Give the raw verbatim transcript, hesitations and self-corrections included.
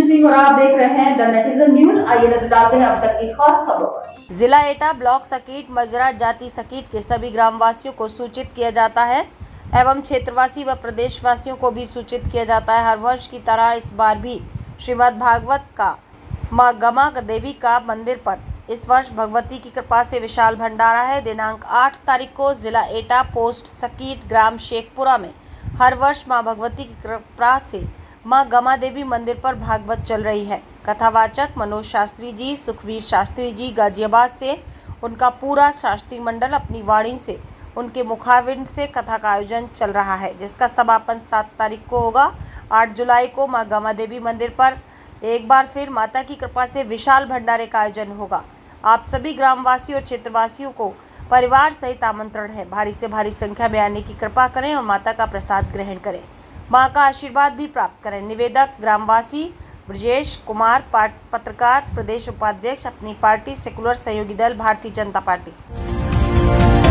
सिंह और आप देख रहे हैं द नेटिजन न्यूज। आइए नजर डालते हैं अब तक की खास खबरों पर। जिला एटा ब्लॉक सकीट मजरा जाति सकीट के सभी ग्रामवासियों को सूचित किया जाता है एवं क्षेत्रवासी व प्रदेशवासियों को भी सूचित किया जाता है। हर वर्ष की तरह इस बार भी श्रीमद् भागवत का माँ गमा देवी का मंदिर पर इस वर्ष भगवती की कृपा से विशाल भंडारा है। दिनांक आठ तारीख को जिला एटा पोस्ट सकीट ग्राम शेखपुरा में हर वर्ष माँ भगवती की कृपा से माँ गमा देवी मंदिर पर भागवत चल रही है। कथावाचक मनोज शास्त्री जी, सुखवीर शास्त्री जी गाजियाबाद से उनका पूरा शास्त्री मंडल अपनी वाणी से उनके मुखारविंद से कथा का आयोजन चल रहा है, जिसका समापन सात तारीख को होगा। आठ जुलाई को माँ गमा देवी मंदिर पर एक बार फिर माता की कृपा से विशाल भंडारे का आयोजन होगा। आप सभी ग्रामवासी और क्षेत्रवासियों को परिवार सहित आमंत्रण है। भारी से भारी संख्या में आने की कृपा करें और माता का प्रसाद ग्रहण करें, मां का आशीर्वाद भी प्राप्त करें। निवेदक ग्रामवासी ब्रजेश कुमार, पत्रकार, प्रदेश उपाध्यक्ष, अपनी पार्टी सेकुलर सहयोगी दल भारतीय जनता पार्टी।